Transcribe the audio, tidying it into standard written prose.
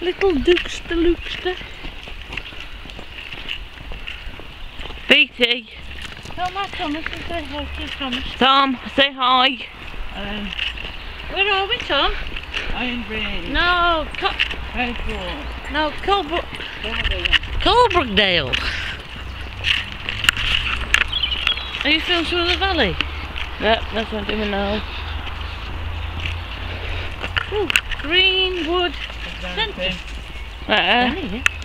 Little Dukester Lukester. BT. Tell my Thomas and say hi to Thomas. Tom, say hi. Where are we, Tom? Ironbridge. No, no, Colebrookdale. Are you filming through the valley? Yep, that's what I'm doing now. Ooh, Greenwood Centre.